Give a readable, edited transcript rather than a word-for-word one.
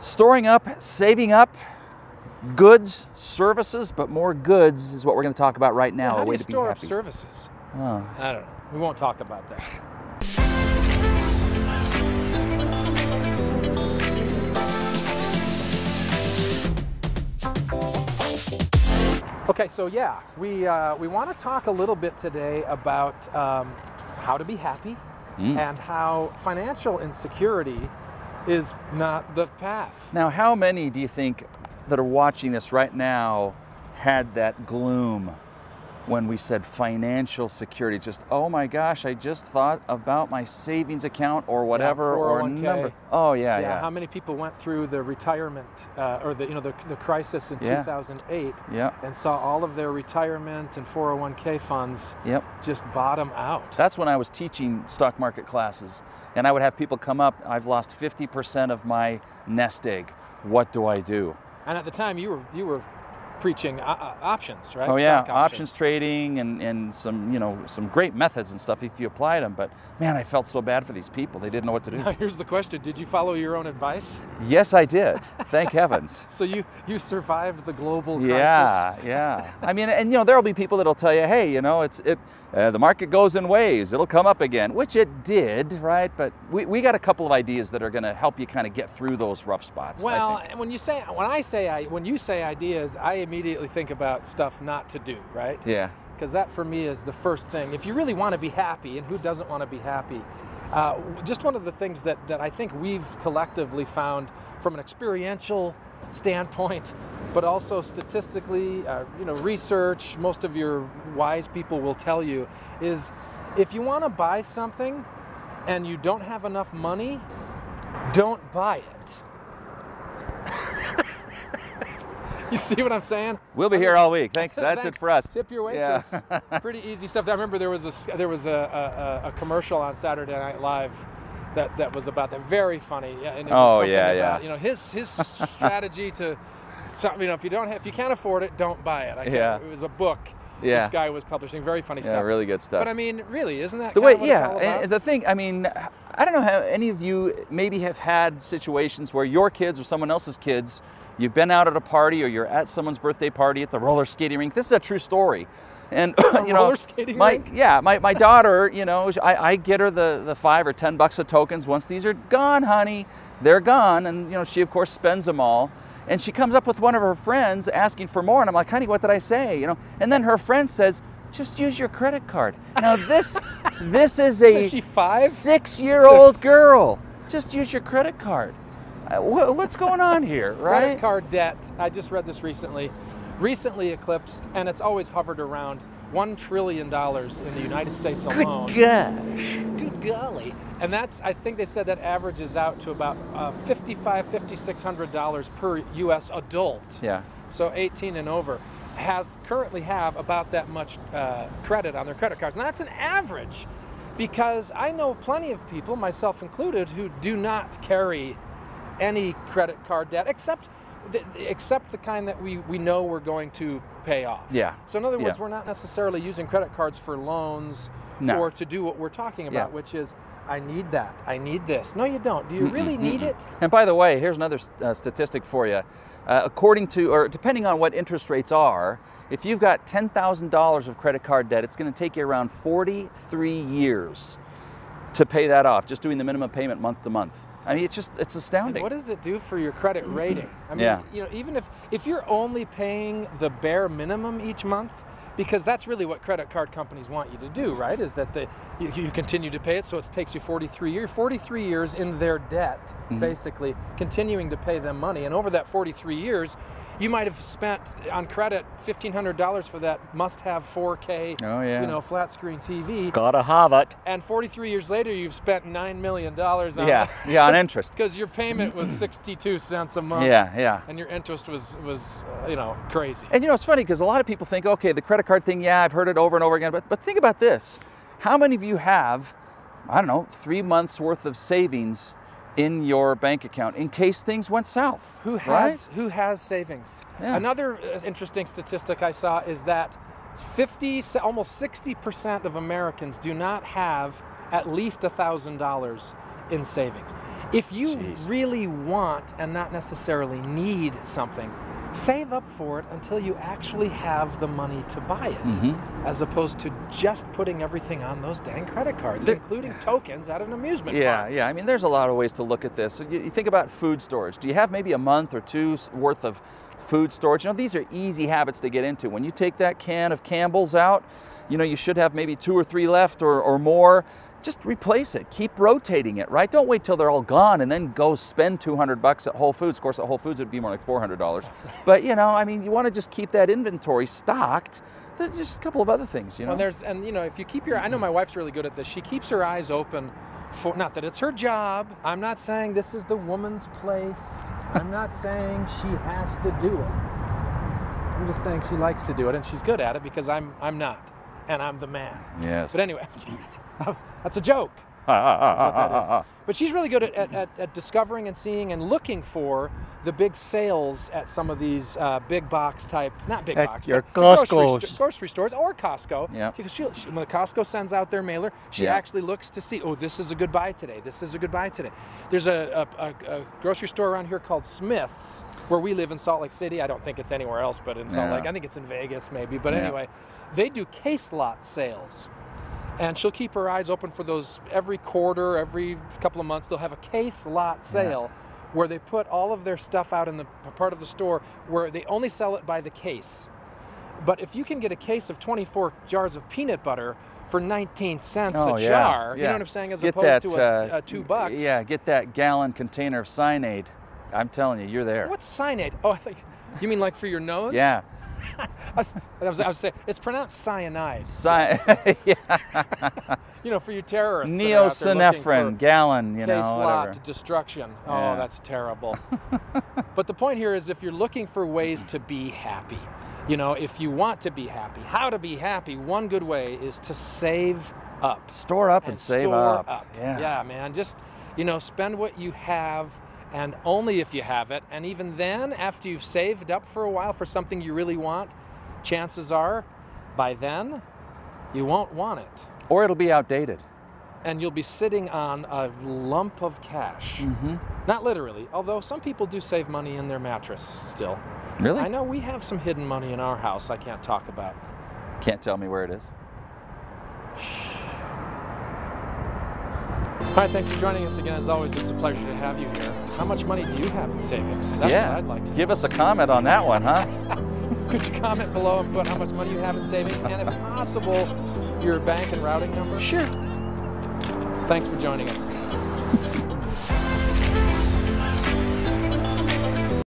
Storing up, saving up, goods, services, but more goods is what we're going to talk about right now. How A do way you to be store up happy. services? Oh. I don't know. We won't talk about that. Okay, so yeah, we want to talk a little bit today about how to be happy and how financial insecurity is not the path. Now, how many do you think that are watching this right now had that gloom when we said financial security? Just, oh my gosh, I just thought about my savings account or whatever, or 401k. number. Oh yeah. How many people went through the retirement or the crisis in 2008 and saw all of their retirement and 401k funds just bottom out? That's when I was teaching stock market classes, and I would have people come up. I've lost 50% of my nest egg. What do I do? And at the time, you were preaching options, right? Oh yeah, Stock options trading and some some great methods and stuff if you applied them. But man, I felt so bad for these people. They didn't know what to do. Now, here's the question: did you follow your own advice? Yes, I did. Thank heavens. So you survived the global crisis. Yeah. I mean, and there will be people that'll tell you, hey, the market goes in waves. It'll come up again, which it did, right? But we got a couple of ideas that are going to help you kind of get through those rough spots. Well, when you say ideas, I immediately think about stuff not to do, right? Yeah. Because that for me is the first thing. If you really want to be happy, and who doesn't want to be happy, just one of the things that I think we've collectively found from an experiential standpoint, but also statistically, research, most of your wise people will tell you, is if you want to buy something and you don't have enough money, don't buy it. You see what I'm saying? We'll be here all week. Thanks. That's Thanks. it for us. Tip your waitress. Yeah. Pretty easy stuff. I remember there was a commercial on Saturday Night Live that was about that. Very funny. Yeah, and it was something about his strategy to, if you can't afford it, don't buy it. It was a book. Yeah. This guy was publishing. Very funny stuff. Yeah, really good stuff. But I mean, really, isn't that what it's all about? And the thing, I mean, I don't know how any of you maybe have had situations where your kids or someone else's kids, you've been out at a party or you're at someone's birthday party at the roller skating rink. This is a true story. And roller skating rink? Yeah, my daughter, I get her the $5 or $10 of tokens. Once these are gone, honey, they're gone. And she of course spends them all. And she comes up with one of her friends asking for more, and I'm like, honey, what did I say? And then her friend says, just use your credit card. Now this is a Is she 5? 6-year-old girl. Just use your credit card. What's going on here, right? Credit card debt, I just read this recently eclipsed, and it's always hovered around $1 trillion in the United States alone. Good gosh. Good golly. And I think they said that averages out to about $5,600 per U.S. adult. Yeah. So 18 and over currently have about that much credit on their credit cards. And that's an average, because I know plenty of people, myself included, who do not carry any credit card debt except the kind that we know we're going to pay off. Yeah. So in other words, we're not necessarily using credit cards for loans or to do what we're talking about, which is, I need that, I need this. No, you don't. Do you really need it? And by the way, here's another statistic for you. According to, or depending on what interest rates are, if you've got $10,000 of credit card debt, it's going to take you around 43 years to pay that off, just doing the minimum payment month to month. I mean, it's astounding. And what does it do for your credit rating? I mean, even if you're only paying the bare minimum each month, because that's really what credit card companies want you to do, right? Is that you continue to pay it, so it takes you 43 years in their debt, basically, continuing to pay them money. And over that 43 years, you might have spent on credit $1,500 for that must-have 4K, flat screen TV. Gotta have it. And 43 years later, you've spent $9 million on on interest. Because your payment was 62 cents a month. Yeah. And your interest was crazy. And it's funny because a lot of people think, okay, the credit card thing, I've heard it over and over again. But think about this: how many of you have, 3 months worth of savings in your bank account in case things went south? Who has savings? Yeah. Another interesting statistic I saw is that almost 60% of Americans do not have at least $1,000 in savings. If you really want and not necessarily need something, save up for it until you actually have the money to buy it, as opposed to just putting everything on those dang credit cards, including tokens at an amusement park. Yeah. I mean, there's a lot of ways to look at this. You think about food storage. Do you have maybe a month or two's worth of food storage? You know, these are easy habits to get into. When you take that can of Campbell's out, you know, you should have maybe 2 or 3 left or more. Just replace it. Keep rotating it, right? Don't wait till they're all gone and then go spend $200 at Whole Foods. Of course, at Whole Foods, it'd be more like $400. But, you know, I mean, you want to just keep that inventory stocked. There's just a couple of other things, you know. And you know, if you keep your, I know my wife's really good at this. She keeps her eyes open for, not that it's her job. I'm not saying this is the woman's place. I'm not saying she has to do it. I'm just saying she likes to do it, and she's good at it because I'm not, and I'm the man. Yes. But anyway, that's a joke. That's what that is. But she's really good at discovering and seeing and looking for the big sales at some of these big box type, not big box, your but grocery stores or Costco. Yeah. Because when the Costco sends out their mailer, she actually looks to see, oh, this is a good buy today. This is a good buy today. There's a grocery store around here called Smith's, where we live in Salt Lake City. I don't think it's anywhere else but in Salt Lake. I think it's in Vegas maybe. But anyway, they do case lot sales. And she'll keep her eyes open for those every quarter, every couple of months. They'll have a case lot sale where they put all of their stuff out in the part of the store where they only sell it by the case. But if you can get a case of 24 jars of peanut butter for 19 cents a jar, you know what I'm saying, as opposed to $2. Yeah, get that gallon container of cyanide. I'm telling you, you're there. What's cyanide? Oh, I think you mean like for your nose? Yeah. I was saying it's pronounced cyanide. You know, for you terrorists. Neosynephrine, gallon, you know, case whatever. lot destruction. Oh, that's terrible. But the point here is, if you're looking for ways to be happy, you know, if you want to be happy, how to be happy, one good way is to save up. Store up and save up. Yeah, man. Just, you know, spend what you have, and only if you have it. And even then, after you've saved up for a while for something you really want, chances are, by then, you won't want it. Or it'll be outdated. And you'll be sitting on a lump of cash. Not literally, although some people do save money in their mattress still. Really? I know we have some hidden money in our house I can't talk about. Can't tell me where it is. All right, thanks for joining us again. As always, it's a pleasure to have you here. How much money do you have in savings? That's what I'd like to know. Give us a comment on that one, huh? Could you comment below and put how much money you have in savings? And if possible, your bank and routing number? Sure. Thanks for joining us.